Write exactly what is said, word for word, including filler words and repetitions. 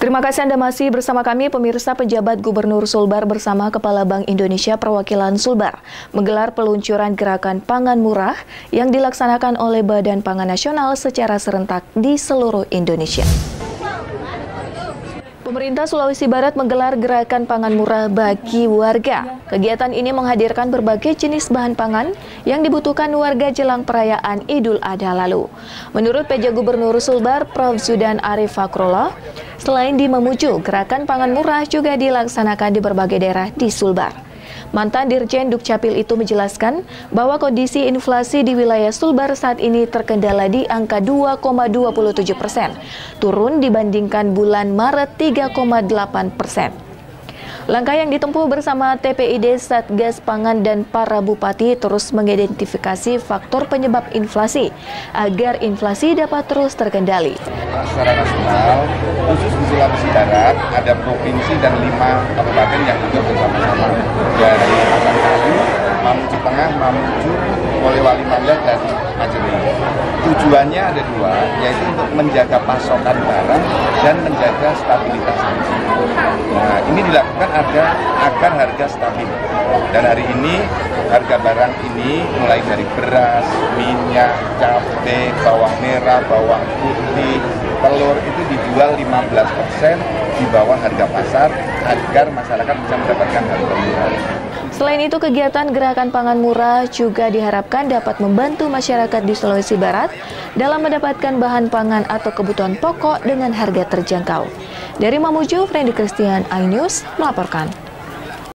Terima kasih Anda masih bersama kami, pemirsa. Pejabat Gubernur Sulbar bersama Kepala Bank Indonesia perwakilan Sulbar menggelar peluncuran gerakan pangan murah yang dilaksanakan oleh Badan Pangan Nasional secara serentak di seluruh Indonesia. Pemerintah Sulawesi Barat menggelar gerakan pangan murah bagi warga. Kegiatan ini menghadirkan berbagai jenis bahan pangan yang dibutuhkan warga jelang perayaan Idul Adha lalu. Menurut P J Gubernur Sulbar, Profesor Zudan Arif Fakrullah, selain di Mamuju, gerakan pangan murah juga dilaksanakan di berbagai daerah di Sulbar. Mantan Dirjen Dukcapil itu menjelaskan bahwa kondisi inflasi di wilayah Sulbar saat ini terkendala di angka dua koma dua puluh tujuh persen, turun dibandingkan bulan Maret tiga koma delapan persen. Langkah yang ditempuh bersama T P I D, Satgas Pangan, dan para bupati terus mengidentifikasi faktor penyebab inflasi agar inflasi dapat terus terkendali. Secara nasional, khusus di Sulawesi Barat, ada provinsi dan lima kabupaten yang juga bersama-sama dari Asal-Satu, Mamuju Tengah, Mamuju, Polewali Mandar, dan Majene. Tujuannya ada dua, yaitu untuk menjaga pasokan barang dan menjaga stabilitas harga. Nah, ini dilakukan ada agar harga stabil. Dan hari ini harga barang ini mulai dari beras, minyak, cabai, bawang merah, bawang putih, telur itu dijual lima belas persen di bawah harga pasar agar masyarakat bisa mendapatkan harga murah. Selain itu, kegiatan gerakan pangan murah juga diharapkan dapat membantu masyarakat di Sulawesi Barat dalam mendapatkan bahan pangan atau kebutuhan pokok dengan harga terjangkau. Dari Mamuju, Frendy Christian, iNews melaporkan.